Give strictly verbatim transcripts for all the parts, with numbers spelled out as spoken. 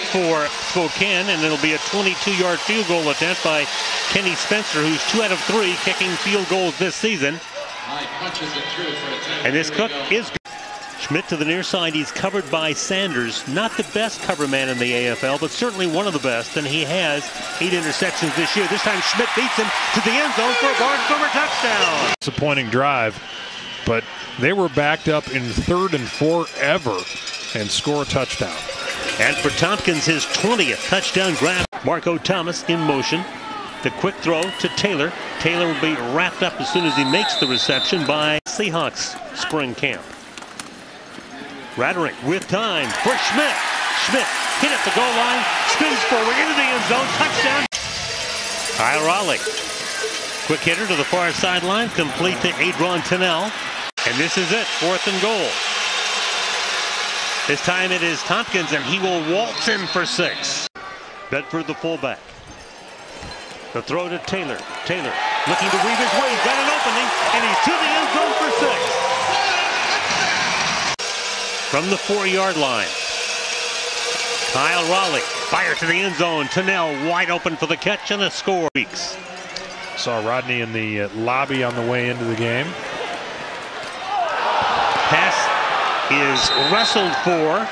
for Spokane, and it'll be a twenty-two yard field goal attempt by Kenny Spencer, who's two out of three kicking field goals this season. And this cook is good. Schmidt to the near side. He's covered by Sanders. Not the best cover man in the A F L, but certainly one of the best, and he has eight interceptions this year. This time Schmidt beats him to the end zone for a Barnstormer touchdown. Disappointing drive, but they were backed up in third and four ever and score a touchdown. And for Tompkins, his twentieth touchdown grab. Marco Thomas in motion. The quick throw to Taylor. Taylor will be wrapped up as soon as he makes the reception by Seahawks spring camp. Raderick with time for Schmidt. Schmidt hit at the goal line, spins forward into the end zone, touchdown. Kyle Raleigh. Quick hitter to the far sideline, complete to Adron Tennell. And this is it, fourth and goal. This time it is Tompkins, and he will waltz in for six. Bedford the fullback. The throw to Taylor. Taylor looking to weave his way. He's got an opening, and he's to the end zone for six. From the four yard line. Kyle Raleigh fire to the end zone. Tennell wide open for the catch and a score. Weeks. Saw Rodney in the uh, lobby on the way into the game. Pass is wrestled for.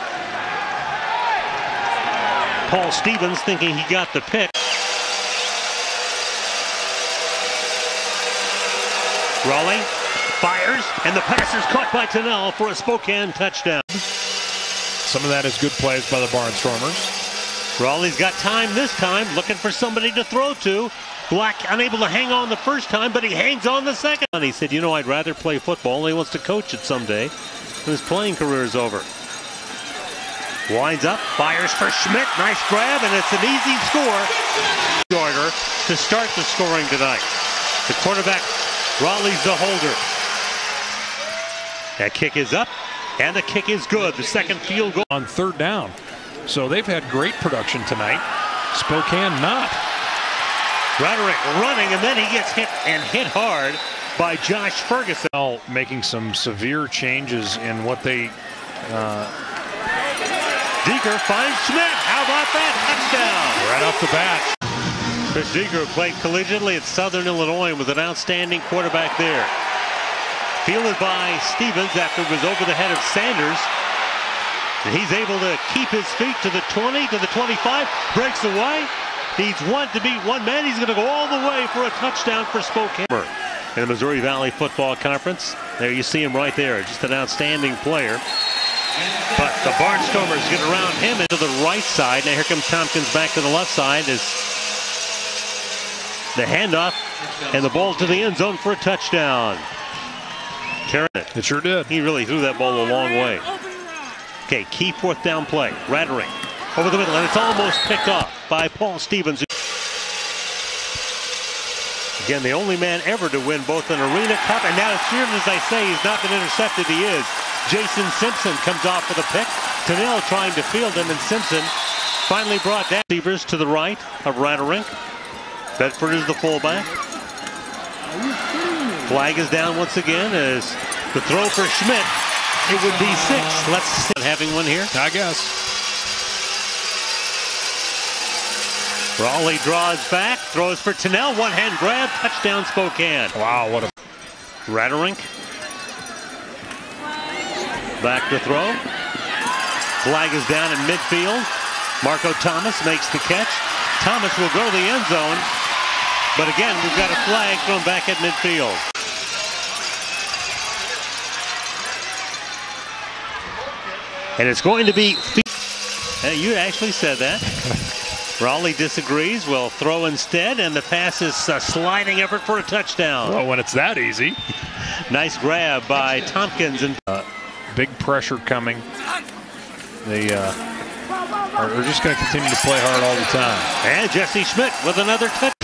Paul Stevens thinking he got the pick. Raleigh fires, and the pass is caught by Tennell for a Spokane touchdown. Some of that is good plays by the Barnstormers. Raleigh's got time this time, looking for somebody to throw to. Black unable to hang on the first time, but he hangs on the second. And he said, you know, I'd rather play football. He wants to coach it someday when his playing career is over. Winds up, fires for Schmidt. Nice grab, and it's an easy score. Order to start the scoring tonight. The quarterback, Raleigh's the holder. That kick is up, and the kick is good. The second field goal. On third down. So they've had great production tonight. Spokane not. Roderick running, and then he gets hit, and hit hard by Josh Ferguson. Making some severe changes in what they... Uh, Deeker finds Schmidt. How about that? Touchdown. Right off the bat. Chris Deeker played collegiately at Southern Illinois with an outstanding quarterback there. Fielded by Stevens after it was over the head of Sanders. And he's able to keep his feet to the twenty, to the twenty-five. Breaks away. Needs one to beat one man. He's going to go all the way for a touchdown for Spokane. In the Missouri Valley Football Conference. There you see him right there. Just an outstanding player. But the Barnstormers get around him into the right side. Now here comes Tompkins back to the left side as the handoff and the ball to the end zone for a touchdown. Carrying it. It sure did. He really threw that ball a long way. Okay, key fourth down play. Raderick over the middle, and it's almost picked off by Paul Stevens. Again, the only man ever to win both an Arena Cup, and now as soon as I say he's not been intercepted, he is. Jason Simpson comes off for the pick. Tennell trying to field him, and Simpson finally brought down. Receivers to the right of Raderick. Bedford is the fullback. Flag is down once again as the throw for Schmidt. It would be six. Let's see. Having one here. I guess. Raleigh draws back, throws for Tennell. One hand grab, touchdown Spokane. Wow, what a... Raderick. Back to throw. Flag is down in midfield. Marco Thomas makes the catch. Thomas will go to the end zone. But again, we've got a flag thrown back at midfield. And it's going to be... Hey, you actually said that. Raleigh disagrees. Will throw instead, and the pass is a sliding effort for a touchdown. Well, when it's that easy. Nice grab by Tompkins. And uh, big pressure coming. They uh, are just going to continue to play hard all the time. And Jesse Schmidt with another touch.